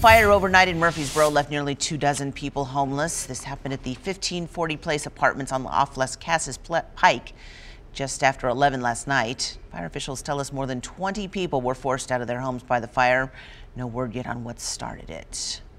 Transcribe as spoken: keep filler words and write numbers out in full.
fire overnight in Murfreesboro left nearly two dozen people homeless. This happened at the fifteen forty Place Apartments on off Las Casas Pike just after eleven last night. Fire officials tell us more than twenty people were forced out of their homes by the fire. No word yet on what started it.